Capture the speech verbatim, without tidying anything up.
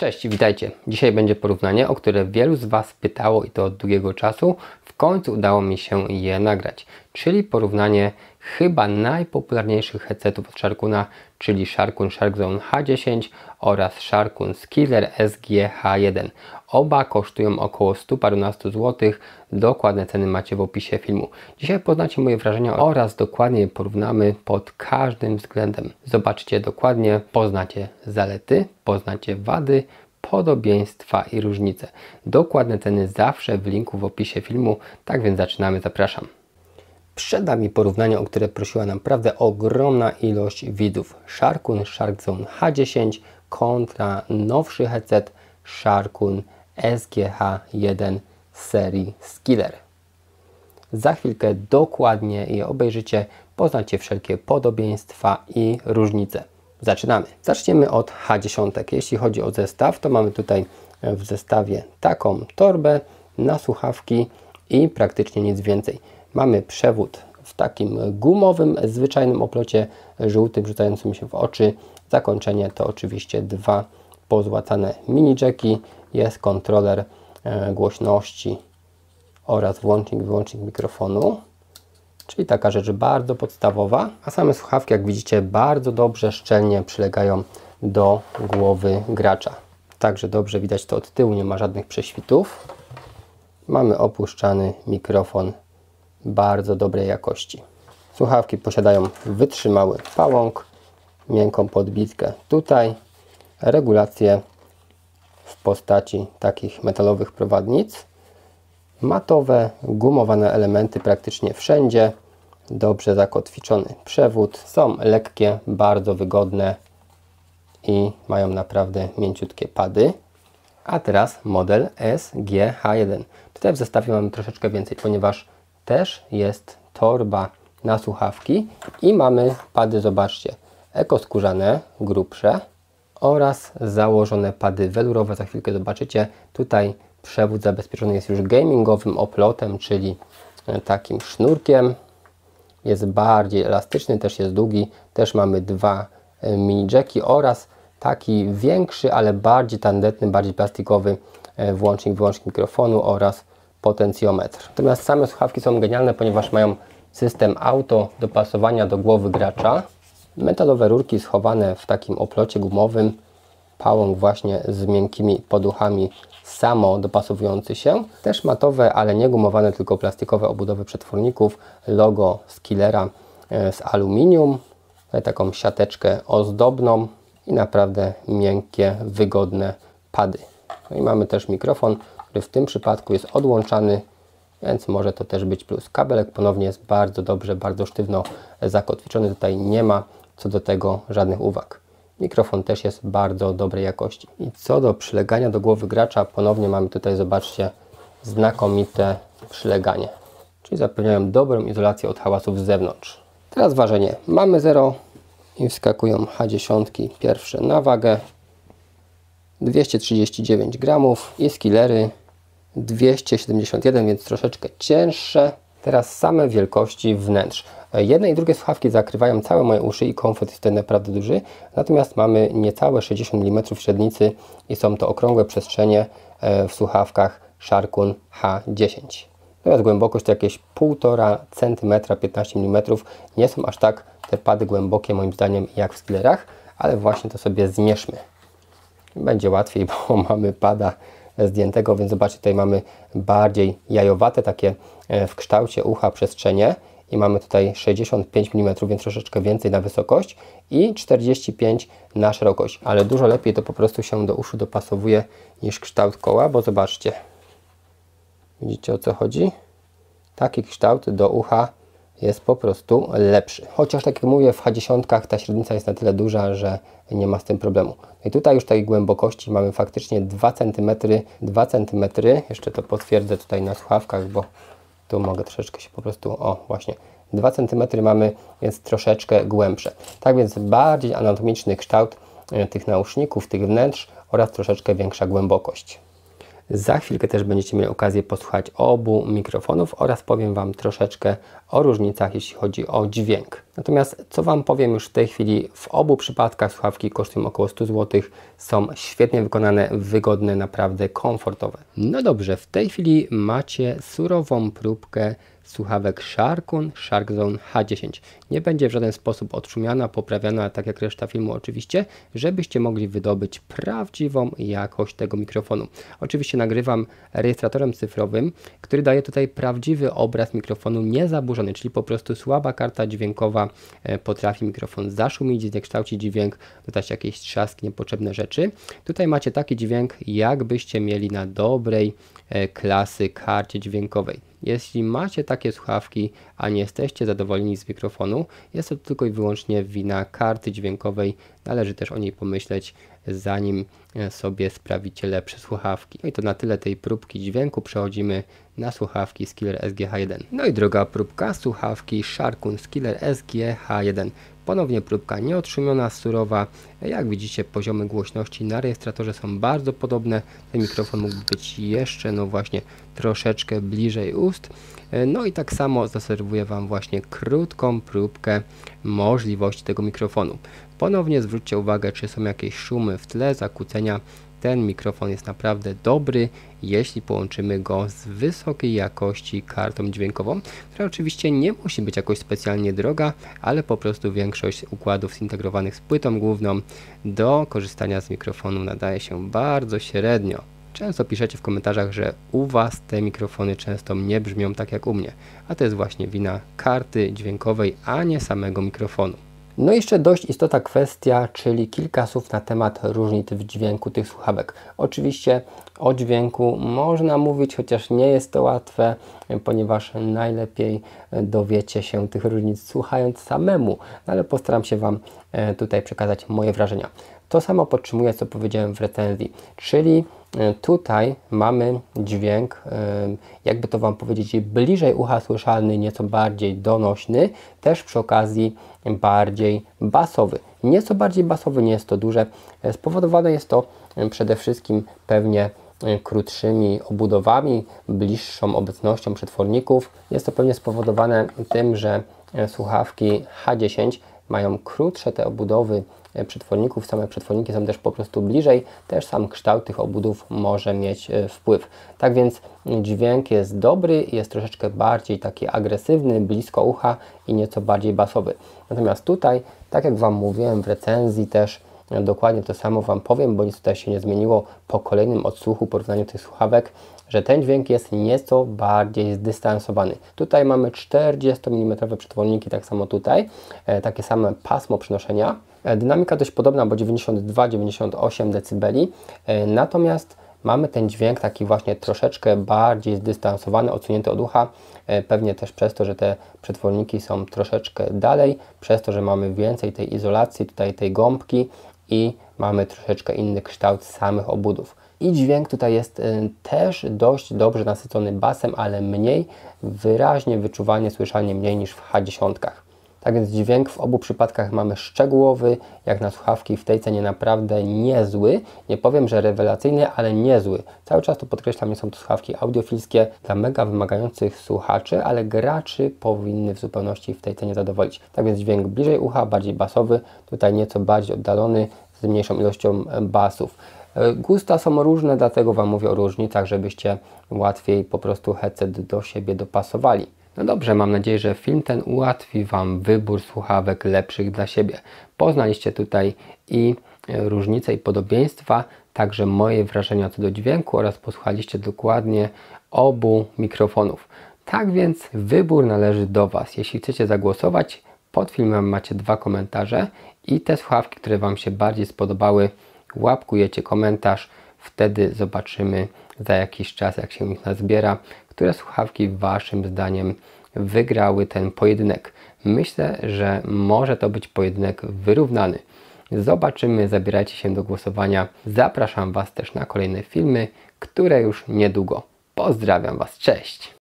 Cześć, witajcie. Dzisiaj będzie porównanie, o które wielu z Was pytało i to od długiego czasu. W końcu udało mi się je nagrać, czyli porównanie chyba najpopularniejszych headsetów od Sharkuna, czyli Sharkun SharkZone H dziesięć oraz Sharkun Skiller S G H jeden. Oba kosztują około stu parunastu złotych. Dokładne ceny macie w opisie filmu. Dzisiaj poznacie moje wrażenia oraz dokładnie je porównamy pod każdym względem. Zobaczcie dokładnie, poznacie zalety, poznacie wady, podobieństwa i różnice. Dokładne ceny zawsze w linku w opisie filmu. Tak więc zaczynamy, zapraszam. Przed nami porównanie, o które prosiła naprawdę ogromna ilość widzów. Sharkun SharkZone H dziesięć kontra nowszy headset Sharkun S G H jeden z serii Skiller. Za chwilkę dokładnie je obejrzycie, poznacie wszelkie podobieństwa i różnice. Zaczynamy. Zaczniemy od H dziesięć. Jeśli chodzi o zestaw, to mamy tutaj w zestawie taką torbę na słuchawki i praktycznie nic więcej. Mamy przewód w takim gumowym, zwyczajnym oplocie żółtym, rzucającym się w oczy. Zakończenie to oczywiście dwa pozłacane mini jacki. Jest kontroler e, głośności oraz włącznik, wyłącznik mikrofonu. Czyli taka rzecz bardzo podstawowa. A same słuchawki, jak widzicie, bardzo dobrze, szczelnie przylegają do głowy gracza. Także dobrze widać to od tyłu, nie ma żadnych prześwitów. Mamy opuszczany mikrofon bardzo dobrej jakości. Słuchawki posiadają wytrzymały pałąk, miękką podbitkę tutaj, regulację w postaci takich metalowych prowadnic, matowe, gumowane elementy praktycznie wszędzie, dobrze zakotwiczony przewód, są lekkie, bardzo wygodne i mają naprawdę mięciutkie pady. A teraz model S G H jeden. Tutaj w zestawie mamy troszeczkę więcej, ponieważ też jest torba na słuchawki i mamy pady, zobaczcie, ekoskórzane, grubsze oraz założone pady welurowe. Za chwilkę zobaczycie. Tutaj przewód zabezpieczony jest już gamingowym oplotem, czyli takim sznurkiem. Jest bardziej elastyczny, też jest długi. Też mamy dwa mini jacki oraz taki większy, ale bardziej tandetny, bardziej plastikowy włącznik, wyłącznik mikrofonu oraz potencjometr. Natomiast same słuchawki są genialne, ponieważ mają system auto dopasowania do głowy gracza. Metalowe rurki schowane w takim oplocie gumowym. Pałąk właśnie z miękkimi poduchami samo dopasowujący się. Też matowe, ale nie gumowane, tylko plastikowe obudowy przetworników. Logo Skillera z aluminium. Tutaj taką siateczkę ozdobną i naprawdę miękkie, wygodne pady. No i mamy też mikrofon, który w tym przypadku jest odłączany, więc może to też być plus. Kabelek ponownie jest bardzo dobrze, bardzo sztywno zakotwiczony. Tutaj nie ma co do tego żadnych uwag. Mikrofon też jest bardzo dobrej jakości. I co do przylegania do głowy gracza, ponownie mamy tutaj, zobaczcie, znakomite przyleganie. Czyli zapewniają dobrą izolację od hałasów z zewnątrz. Teraz ważenie. Mamy zero i wskakują H dziesięć pierwsze na wagę. dwieście trzydzieści dziewięć gramów i Skillery dwieście siedemdziesiąt jeden, więc troszeczkę cięższe. Teraz same wielkości wnętrz. Jedne i drugie słuchawki zakrywają całe moje uszy i komfort jest tutaj naprawdę duży. Natomiast mamy niecałe sześćdziesiąt milimetrów średnicy i są to okrągłe przestrzenie w słuchawkach Sharkun H dziesięć. Natomiast głębokość to jakieś półtora centymetra, piętnaście milimetrów. Nie są aż tak te pady głębokie moim zdaniem jak w Skillerach, ale właśnie to sobie zmierzmy. Będzie łatwiej, bo mamy pada zdjętego, więc zobaczcie, tutaj mamy bardziej jajowate, takie w kształcie ucha przestrzenie i mamy tutaj sześćdziesiąt pięć milimetrów, więc troszeczkę więcej na wysokość i czterdzieści pięć na szerokość, ale dużo lepiej to po prostu się do uszu dopasowuje niż kształt koła, bo zobaczcie, widzicie, o co chodzi? Taki kształt do ucha jest po prostu lepszy. Chociaż tak jak mówię, w H dziesięć ta średnica jest na tyle duża, że nie ma z tym problemu. No i tutaj już tej głębokości mamy faktycznie dwa centymetry, dwa centymetry. Jeszcze to potwierdzę tutaj na słuchawkach, bo tu mogę troszeczkę się po prostu, o właśnie, dwa centymetry mamy, więc troszeczkę głębsze. Tak więc bardziej anatomiczny kształt tych nauszników, tych wnętrz oraz troszeczkę większa głębokość. Za chwilkę też będziecie mieli okazję posłuchać obu mikrofonów oraz powiem Wam troszeczkę o różnicach, jeśli chodzi o dźwięk. Natomiast co Wam powiem już w tej chwili, w obu przypadkach słuchawki kosztują około sto złotych, są świetnie wykonane, wygodne, naprawdę komfortowe. No dobrze, w tej chwili macie surową próbkę słuchawek Sharkun Sharkzone H dziesięć. Nie będzie w żaden sposób odszumiana, poprawiana, tak jak reszta filmu oczywiście, żebyście mogli wydobyć prawdziwą jakość tego mikrofonu. Oczywiście nagrywam rejestratorem cyfrowym, który daje tutaj prawdziwy obraz mikrofonu niezaburzony, czyli po prostu słaba karta dźwiękowa potrafi mikrofon zaszumić, zniekształcić dźwięk, dodać jakieś trzaski, niepotrzebne rzeczy. Tutaj macie taki dźwięk, jakbyście mieli na dobrej klasy karcie dźwiękowej. Jeśli macie takie słuchawki, a nie jesteście zadowoleni z mikrofonu, jest to tylko i wyłącznie wina karty dźwiękowej. Należy też o niej pomyśleć, zanim sobie sprawicie lepsze słuchawki. No i to na tyle tej próbki dźwięku. Przechodzimy na słuchawki Skiller S G H jeden. No i druga próbka, słuchawki Sharkun Skiller S G H jeden. Ponownie próbka nieodszumiona, surowa. Jak widzicie, poziomy głośności na rejestratorze są bardzo podobne. Ten mikrofon mógłby być jeszcze, no właśnie, troszeczkę bliżej ust. No i tak samo zaserwuję Wam właśnie krótką próbkę możliwości tego mikrofonu. Ponownie zwróćcie uwagę, czy są jakieś szumy w tle, zakłócenia. Ten mikrofon jest naprawdę dobry, jeśli połączymy go z wysokiej jakości kartą dźwiękową, która oczywiście nie musi być jakoś specjalnie droga, ale po prostu większość układów zintegrowanych z płytą główną do korzystania z mikrofonu nadaje się bardzo średnio. Często piszecie w komentarzach, że u Was te mikrofony często nie brzmią tak jak u mnie, a to jest właśnie wina karty dźwiękowej, a nie samego mikrofonu. No i jeszcze dość istotna kwestia, czyli kilka słów na temat różnic w dźwięku tych słuchawek. Oczywiście o dźwięku można mówić, chociaż nie jest to łatwe, ponieważ najlepiej dowiecie się tych różnic słuchając samemu, no ale postaram się Wam tutaj przekazać moje wrażenia. To samo podtrzymuję, co powiedziałem w recenzji, czyli tutaj mamy dźwięk, jakby to Wam powiedzieć, bliżej ucha słyszalny, nieco bardziej donośny, też przy okazji bardziej basowy. Nieco bardziej basowy, nie jest to duże. Spowodowane jest to przede wszystkim pewnie krótszymi obudowami, bliższą obecnością przetworników. Jest to pewnie spowodowane tym, że słuchawki H dziesięć mają krótsze te obudowy przetworników, same przetworniki są też po prostu bliżej, też sam kształt tych obudów może mieć wpływ. Tak więc dźwięk jest dobry, jest troszeczkę bardziej taki agresywny, blisko ucha i nieco bardziej basowy. Natomiast tutaj, tak jak Wam mówiłem w recenzji też, dokładnie to samo Wam powiem, bo nic tutaj się nie zmieniło po kolejnym odsłuchu, porównaniu tych słuchawek, że ten dźwięk jest nieco bardziej zdystansowany. Tutaj mamy czterdziestomilimetrowe przetworniki, tak samo tutaj, e, takie same pasmo przenoszenia. E, dynamika dość podobna, bo dziewięćdziesiąt dwa do dziewięćdziesięciu ośmiu decybeli, e, natomiast mamy ten dźwięk taki właśnie troszeczkę bardziej zdystansowany, odsunięty od ucha, e, pewnie też przez to, że te przetworniki są troszeczkę dalej, przez to, że mamy więcej tej izolacji, tutaj tej gąbki i mamy troszeczkę inny kształt samych obudów. I dźwięk tutaj jest y, też dość dobrze nasycony basem, ale mniej, wyraźnie wyczuwalnie, słyszalnie mniej niż w H dziesięć. Tak więc dźwięk w obu przypadkach mamy szczegółowy, jak na słuchawki w tej cenie naprawdę niezły. Nie powiem, że rewelacyjny, ale niezły. Cały czas to podkreślam, nie są to słuchawki audiofilskie dla mega wymagających słuchaczy, ale graczy powinny w zupełności w tej cenie zadowolić. Tak więc dźwięk bliżej ucha, bardziej basowy, tutaj nieco bardziej oddalony, z mniejszą ilością basów. Gusta są różne, dlatego Wam mówię o różnicach, żebyście łatwiej po prostu headset do siebie dopasowali. No dobrze, mam nadzieję, że film ten ułatwi Wam wybór słuchawek lepszych dla siebie. Poznaliście tutaj i różnice i podobieństwa, także moje wrażenia co do dźwięku oraz posłuchaliście dokładnie obu mikrofonów. Tak więc wybór należy do Was. Jeśli chcecie zagłosować, pod filmem macie dwa komentarze i te słuchawki, które Wam się bardziej spodobały, łapkujecie komentarz, wtedy zobaczymy za jakiś czas, jak się ich nazbiera, które słuchawki Waszym zdaniem wygrały ten pojedynek. Myślę, że może to być pojedynek wyrównany. Zobaczymy, zabierajcie się do głosowania. Zapraszam Was też na kolejne filmy, które już niedługo. Pozdrawiam Was, cześć!